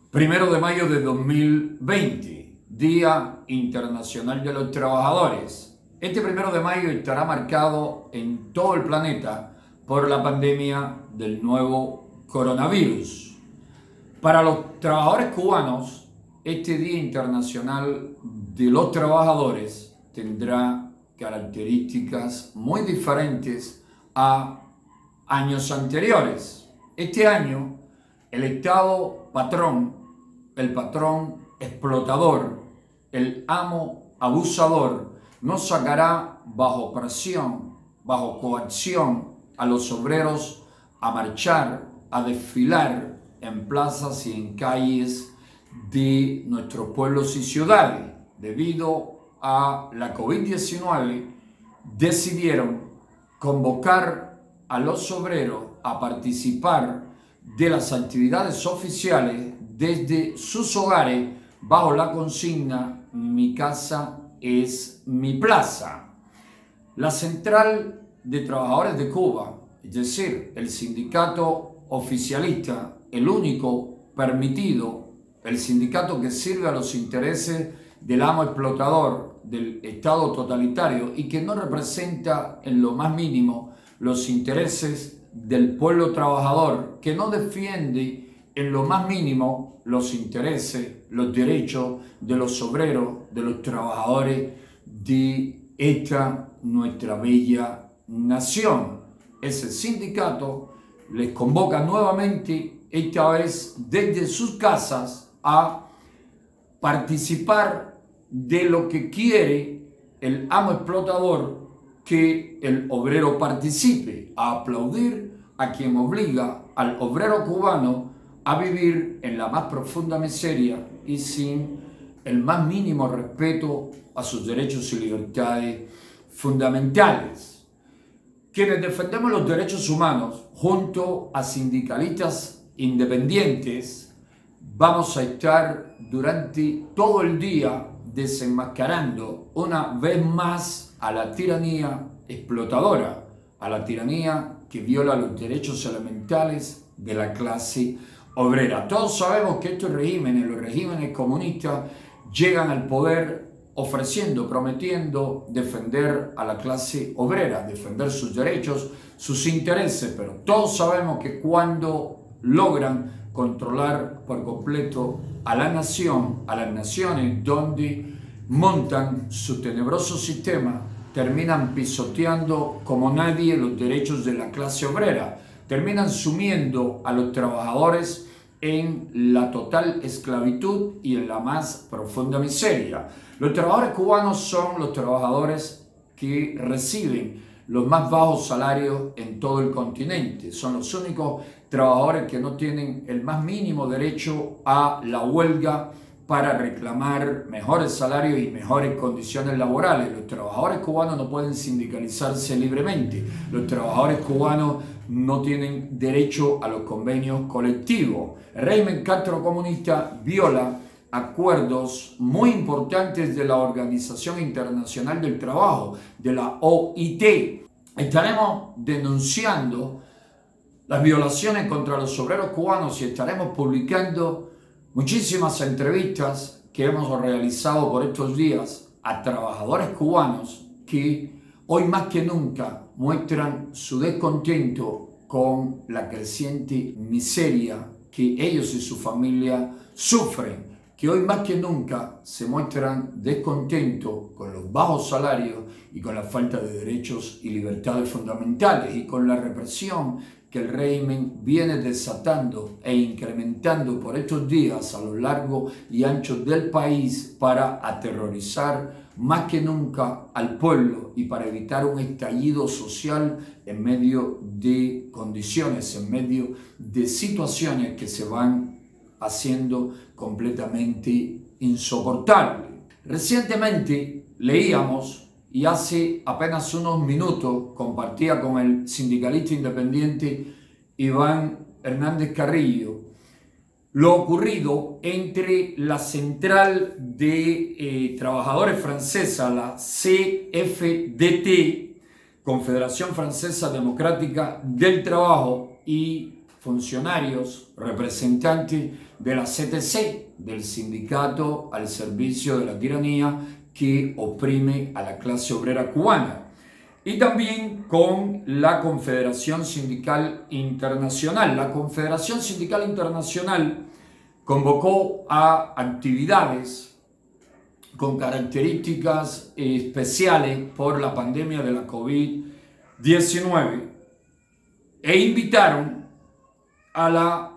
Primero de mayo de 2020, Día Internacional de los Trabajadores. Este 1 de mayo estará marcado en todo el planeta por la pandemia del nuevo coronavirus. Para los trabajadores cubanos, este Día Internacional de los Trabajadores tendrá características muy diferentes a años anteriores. Este año, el Estado patrón, el patrón explotador, el amo abusador, no sacará bajo presión, bajo coacción a los obreros a marchar, a desfilar en plazas y en calles de nuestros pueblos y ciudades. Debido a la COVID-19, decidieron convocar a los obreros a participar de las actividades oficiales desde sus hogares bajo la consigna "Mi casa es mi plaza". La Central de Trabajadores de Cuba, es decir, el sindicato oficialista, el único permitido, el sindicato que sirve a los intereses del amo explotador, del Estado totalitario y que no representa en lo más mínimo los intereses del pueblo trabajador, que no defiende en lo más mínimo los intereses, los derechos de los obreros, de los trabajadores de esta nuestra bella nación. Ese sindicato les convoca nuevamente, esta vez desde sus casas, a participar de lo que quiere el amo explotador que el obrero participe, a aplaudir a quien obliga al obrero cubano a vivir en la más profunda miseria y sin el más mínimo respeto a sus derechos y libertades fundamentales. Quienes defendemos los derechos humanos, junto a sindicalistas independientes, vamos a estar durante todo el día desenmascarando una vez más a la tiranía explotadora, a la tiranía que viola los derechos elementales de la clase obrera. Todos sabemos que estos regímenes, los regímenes comunistas, llegan al poder ofreciendo, prometiendo defender a la clase obrera, defender sus derechos, sus intereses, pero todos sabemos que cuando logran controlar por completo a la nación, a las naciones donde montan su tenebroso sistema, terminan pisoteando como nadie los derechos de la clase obrera, terminan sumiendo a los trabajadores en la total esclavitud y en la más profunda miseria. Los trabajadores cubanos son los trabajadores que reciben los más bajos salarios en todo el continente. Son los únicos trabajadores que no tienen el más mínimo derecho a la huelga para reclamar mejores salarios y mejores condiciones laborales. Los trabajadores cubanos no pueden sindicalizarse libremente. Los trabajadores cubanos no tienen derecho a los convenios colectivos. El régimen castrocomunista viola acuerdos muy importantes de la Organización Internacional del Trabajo, de la OIT. Estaremos denunciando las violaciones contra los obreros cubanos y estaremos publicando muchísimas entrevistas que hemos realizado por estos días a trabajadores cubanos que hoy más que nunca muestran su descontento con la creciente miseria que ellos y su familia sufren, que hoy más que nunca se muestran descontentos con los bajos salarios y con la falta de derechos y libertades fundamentales y con la represión que el régimen viene desatando e incrementando por estos días a lo largo y ancho del país para aterrorizar más que nunca al pueblo y para evitar un estallido social en medio de condiciones, en medio de situaciones que se van haciendo completamente insoportables. Recientemente leíamos, y hace apenas unos minutos compartía con el sindicalista independiente Iván Hernández Carrillo, lo ocurrido entre la Central de Trabajadores Francesa, la CFDT, Confederación Francesa Democrática del Trabajo, y funcionarios, representantes de la CTC, del sindicato al servicio de la tiranía que oprime a la clase obrera cubana. Y también con la Confederación Sindical Internacional. La Confederación Sindical Internacional convocó a actividades con características especiales por la pandemia de la COVID-19 e invitaron a la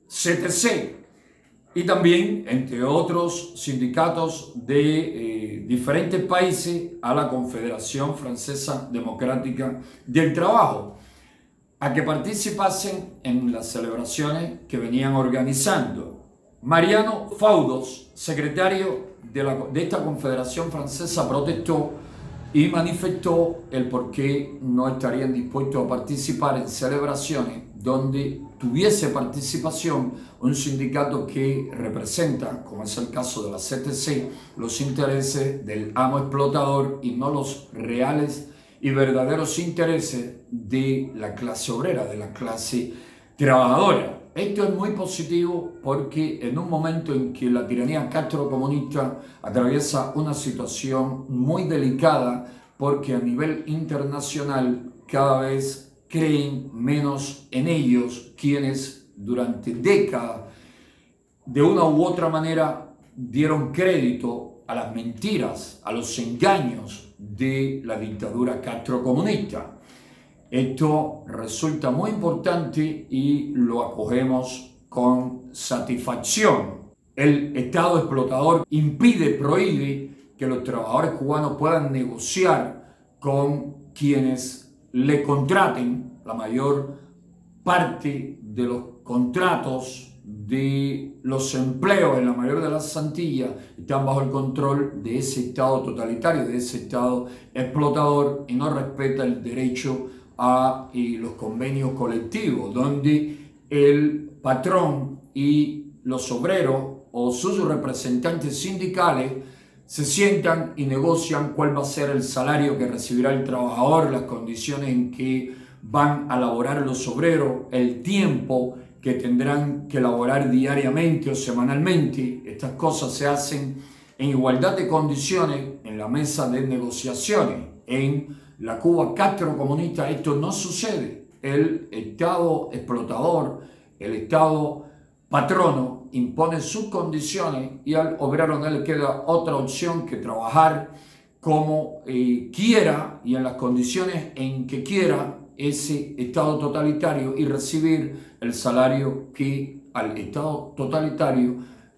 CTC y también, entre otros sindicatos de diferentes países, a la Confederación Francesa Democrática del Trabajo, a que participasen en las celebraciones que venían organizando. Mariano Faudos, secretario de esta Confederación Francesa, protestó y manifestó el por qué no estarían dispuestos a participar en celebraciones donde tuviese participación un sindicato que representa, como es el caso de la CTC, los intereses del amo explotador y no los reales y verdaderos intereses de la clase obrera, de la clase trabajadora. Esto es muy positivo porque en un momento en que la tiranía castrocomunista atraviesa una situación muy delicada, porque a nivel internacional cada vez creen menos en ellos, quienes durante décadas de una u otra manera dieron crédito a las mentiras, a los engaños de la dictadura castrocomunista. Esto resulta muy importante y lo acogemos con satisfacción. El Estado explotador impide, prohíbe que los trabajadores cubanos puedan negociar con quienes le contraten. La mayor parte de los contratos de los empleos en la mayor de las Antillas están bajo el control de ese Estado totalitario, de ese Estado explotador, y no respeta el derecho a los convenios colectivos, donde el patrón y los obreros o sus representantes sindicales se sientan y negocian cuál va a ser el salario que recibirá el trabajador, las condiciones en que van a laborar los obreros, el tiempo que tendrán que laborar diariamente o semanalmente. Estas cosas se hacen en igualdad de condiciones en la mesa de negociaciones. En la Cuba castrocomunista esto no sucede. El Estado explotador, el Estado patrono impone sus condiciones y al obrero no le queda otra opción que trabajar como quiera y en las condiciones en que quiera ese Estado totalitario y recibir el salario que al Estado totalitario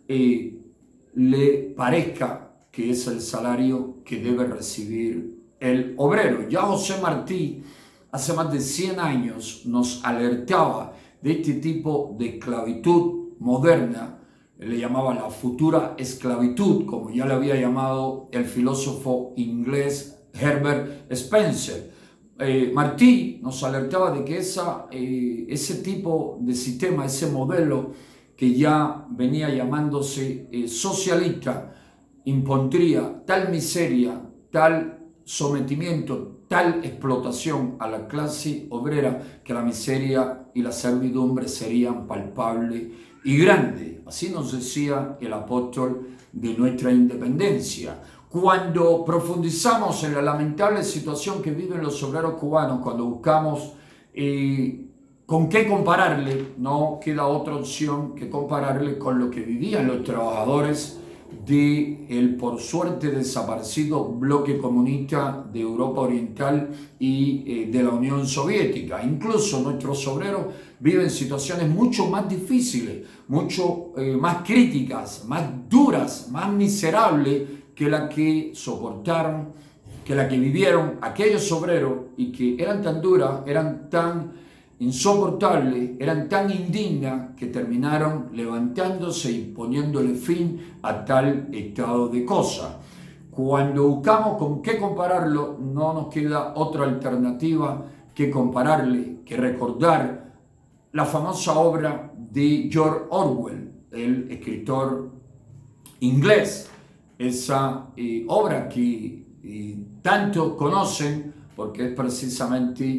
le parezca que es el salario que debe recibir el obrero. Ya José Martí hace más de 100 años nos alertaba de este tipo de esclavitud moderna, le llamaba la futura esclavitud, como ya le había llamado el filósofo inglés Herbert Spencer. Martí nos alertaba de que ese tipo de sistema, ese modelo que ya venía llamándose socialista, impondría tal miseria, tal sometimiento, tal explotación a la clase obrera que la miseria y la servidumbre serían palpables y grandes. Así nos decía el apóstol de nuestra independencia. Cuando profundizamos en la lamentable situación que viven los obreros cubanos, cuando buscamos con qué compararle, no queda otra opción que compararle con lo que vivían los trabajadores del por suerte desaparecido bloque comunista de Europa Oriental y de la Unión Soviética. Incluso nuestros obreros viven situaciones mucho más difíciles, mucho más críticas, más duras, más miserables que la que soportaron, que la que vivieron aquellos obreros, y que eran tan duras, eran tan insoportables, eran tan indignas que terminaron levantándose y poniéndole fin a tal estado de cosas. Cuando buscamos con qué compararlo, no nos queda otra alternativa que compararle, que recordar la famosa obra de George Orwell, el escritor inglés. Esa obra que tanto conocen porque es precisamente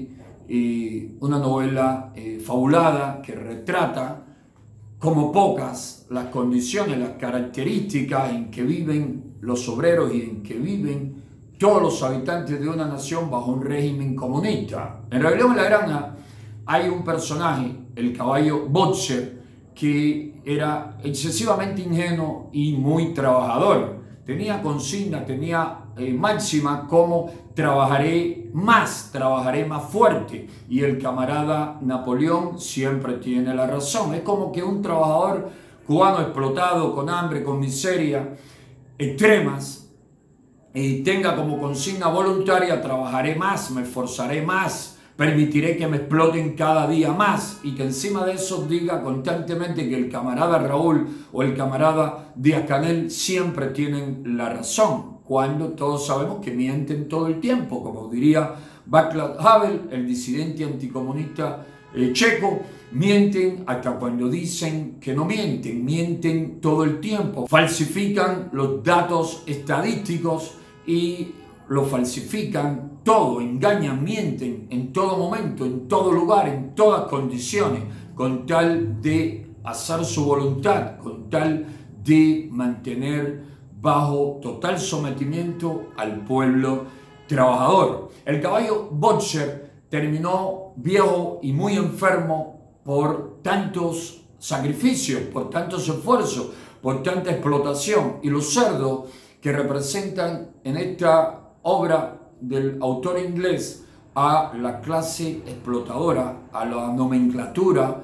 una novela fabulada que retrata como pocas las condiciones, las características en que viven los obreros y en que viven todos los habitantes de una nación bajo un régimen comunista. En Rebelión en la Granja hay un personaje, el caballo Butcher, que era excesivamente ingenuo y muy trabajador. Tenía consigna, tenía máxima como trabajaré más fuerte, y el camarada Napoleón siempre tiene la razón. Es como que un trabajador cubano explotado, con hambre, con miseria extremas, tenga como consigna voluntaria: trabajaré más, me esforzaré más, permitiré que me exploten cada día más, y que encima de eso diga constantemente que el camarada Raúl o el camarada Díaz-Canel siempre tienen la razón, cuando todos sabemos que mienten todo el tiempo, como diría Václav Havel, el disidente anticomunista checo. Mienten hasta cuando dicen que no mienten, mienten todo el tiempo, falsifican los datos estadísticos y lo falsifican todo, engañan, mienten en todo momento, en todo lugar, en todas condiciones, con tal de hacer su voluntad, con tal de mantener bajo total sometimiento al pueblo trabajador. El caballo Butcher terminó viejo y muy enfermo por tantos sacrificios, por tantos esfuerzos, por tanta explotación, y los cerdos que representan en esta obra del autor inglés a la clase explotadora, a la nomenclatura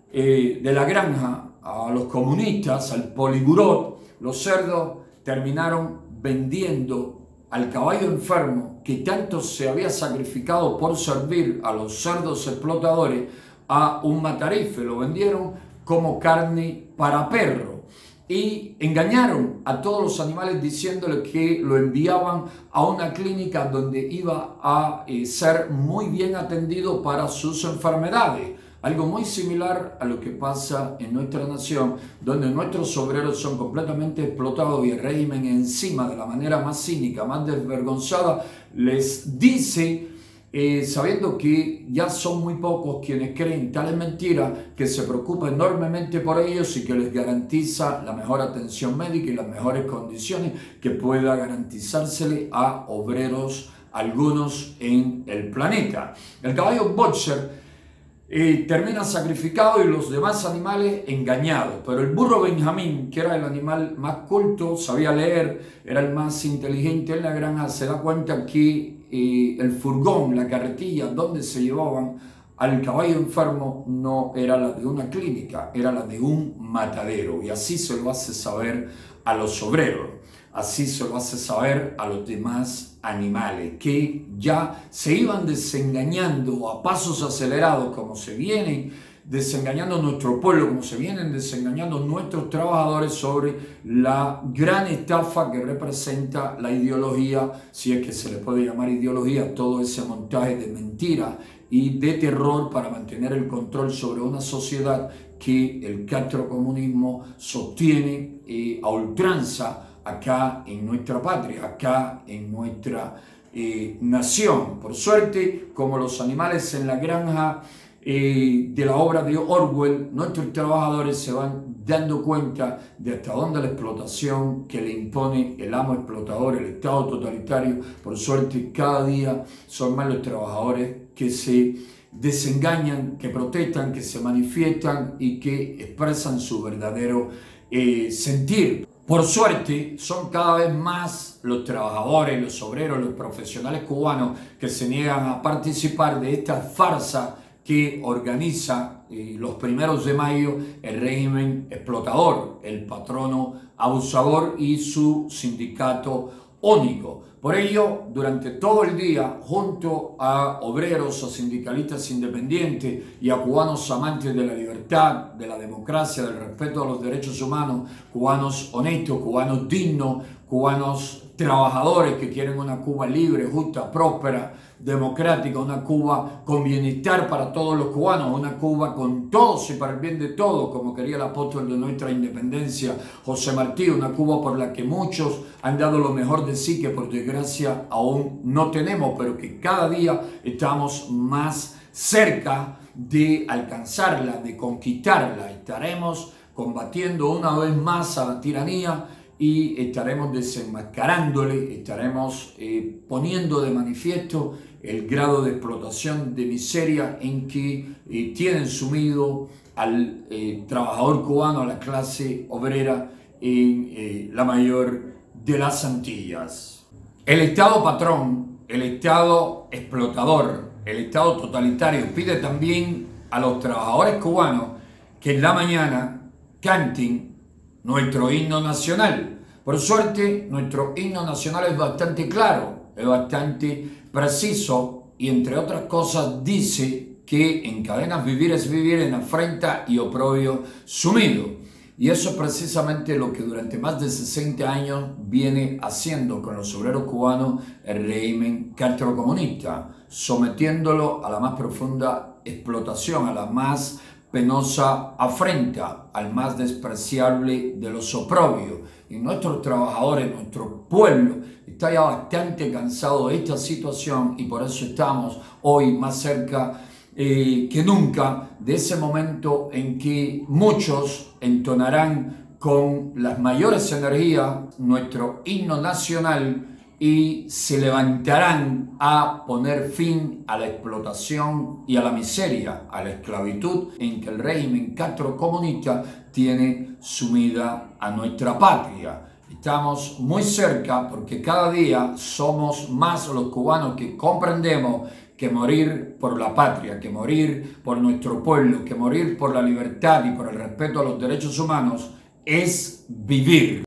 de la granja, a los comunistas, al poliburot. Los cerdos terminaron vendiendo al caballo enfermo, que tanto se había sacrificado por servir a los cerdos explotadores, a un matarife. Lo vendieron como carne para perro y engañaron a todos los animales diciéndoles que lo enviaban a una clínica donde iba a ser muy bien atendido para sus enfermedades. Algo muy similar a lo que pasa en nuestra nación, donde nuestros obreros son completamente explotados y el régimen encima, de la manera más cínica, más desvergonzada, les dice, sabiendo que ya son muy pocos quienes creen tales mentiras, que se preocupa enormemente por ellos y que les garantiza la mejor atención médica y las mejores condiciones que pueda garantizársele a obreros algunos en el planeta. El caballo Butcher termina sacrificado y los demás animales engañados, pero el burro Benjamín, que era el animal más culto, sabía leer, era el más inteligente en la granja, se da cuenta que el furgón, la carretilla donde se llevaban al caballo enfermo no era la de una clínica, era la de un matadero, y así se lo hace saber a los obreros. Así se lo hace saber a los demás animales, que ya se iban desengañando a pasos acelerados, como se vienen desengañando nuestro pueblo, como se vienen desengañando nuestros trabajadores, sobre la gran estafa que representa la ideología, si es que se le puede llamar ideología, todo ese montaje de mentiras y de terror para mantener el control sobre una sociedad que el castrocomunismo sostiene a ultranza acá en nuestra patria, acá en nuestra nación. Por suerte, como los animales en la granja de la obra de Orwell, nuestros trabajadores se van dando cuenta de hasta dónde la explotación que le impone el amo explotador, el Estado totalitario. Por suerte, cada día son más los trabajadores que se desengañan, que protestan, que se manifiestan y que expresan su verdadero sentir. Por suerte, son cada vez más los trabajadores, los obreros, los profesionales cubanos que se niegan a participar de esta farsa que organiza los 1 de mayo el régimen explotador, el patrono abusador y su sindicato único. Por ello, durante todo el día, junto a obreros, a sindicalistas independientes y a cubanos amantes de la libertad, de la democracia, del respeto a los derechos humanos, cubanos honestos, cubanos dignos, cubanos trabajadores que quieren una Cuba libre, justa, próspera, democrática, una Cuba con bienestar para todos los cubanos, una Cuba con todos y para el bien de todos, como quería el apóstol de nuestra independencia, José Martí, una Cuba por la que muchos han dado lo mejor de sí, que por desgracia aún no tenemos, pero que cada día estamos más cerca de alcanzarla, de conquistarla. Estaremos combatiendo una vez más a la tiranía y estaremos desenmascarándole, estaremos poniendo de manifiesto el grado de explotación, de miseria en que tienen sumido al trabajador cubano, a la clase obrera en la mayor de las Antillas. El Estado patrón, el Estado explotador, el Estado totalitario pide también a los trabajadores cubanos que en la mañana canten nuestro himno nacional. Por suerte, nuestro himno nacional es bastante claro, es bastante preciso y entre otras cosas dice que en cadenas vivir es vivir, en afrenta y oprobio sumido. Y eso es precisamente lo que durante más de 60 años viene haciendo con los obreros cubanos el régimen castrocomunista, sometiéndolo a la más profunda explotación, a la más penosa afrenta, al más despreciable de los oprobios. Y nuestros trabajadores, nuestro pueblo, está ya bastante cansado de esta situación y por eso estamos hoy más cerca que nunca de ese momento en que muchos entonarán con las mayores energías nuestro himno nacional y se levantarán a poner fin a la explotación y a la miseria, a la esclavitud en que el régimen castrocomunista tiene sumida a nuestra patria. Estamos muy cerca porque cada día somos más los cubanos que comprendemos que morir por la patria, que morir por nuestro pueblo, que morir por la libertad y por el respeto a los derechos humanos es vivir.